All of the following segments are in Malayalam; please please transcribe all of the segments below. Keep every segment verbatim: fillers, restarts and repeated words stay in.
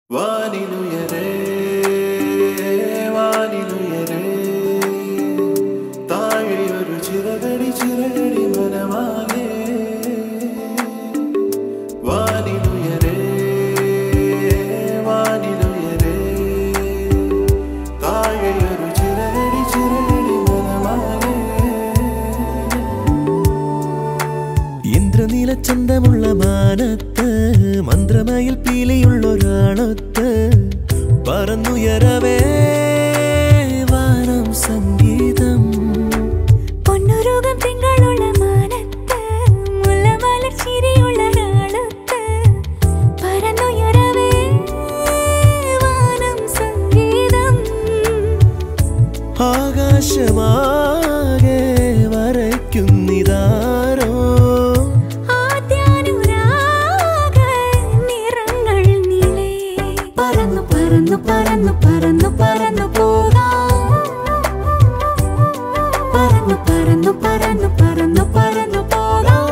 വാനിലുയരേ വാനിലുയരേ താഴെയൊരു ചിറകടി ചിറകടി മനമാകെ വാനിലുയരേ വാനിലുയരേ താഴെയൊരു ചിറകടി ചിറകടി മനമാകെ ഇന്ദ്രനീല ചന്തമുള്ള മാനത്ത് മന്ത്രമയിൽ പീലിയുള്ളൊരാളൊത്ത് പറന്നുയരവേ വാനം സംഗീതം പൊന്നുരുകം തിങ്കളുള്ള മാനത്ത് മുല്ലമലർ ചിരിയുള്ളൊരാളൊത്ത് പറന്നുയരവേ വാനം സംഗീതം ആകാശമാകെ വരയ്ക്കുന്നിതാരോ പറന്നു പറന്നു പറന്നു പോകാം പറന്നു പറന്നു പറന്നു പറന്നു പറന്നു പോകാം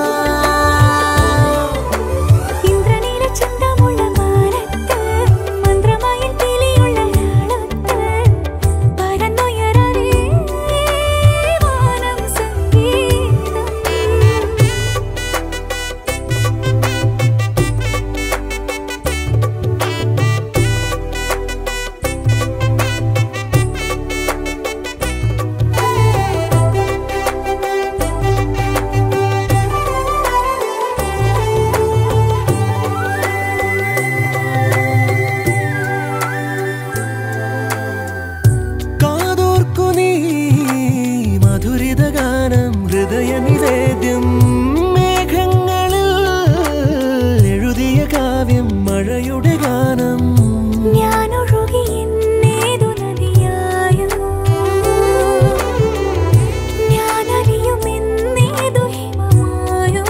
ഇന്ദ്രനീല ചന്തമുള്ള മാനത്ത് മന്ത്രമയിൽ പീലിയുള്ളൊരാളൊത്ത് പറന്നുയരവേ വാനം സംഗീതം മധുരിതഗാനം ഹൃദയനിവേദ്യം മേഘങ്ങളിൽ എഴുതിയ കാവ്യം മഴയുടെ ഗാനം ഞാനൊഴുകി എന്നേതു നദിയായോ ഞാനറിയും എന്നേതു ഹിമമായോ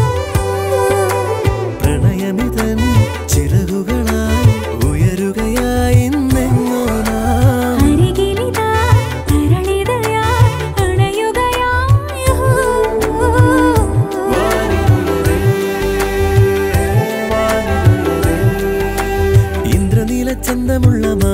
പ്രണയമിതൻ ചിറകുകളായി ഉയരുകയായി ഇന്നെങ്ങോ നാം അരികിലിതാ തരളിതയായി അണയുകയായോ ഇന്ദ്രനീല ചന്തമുള്ള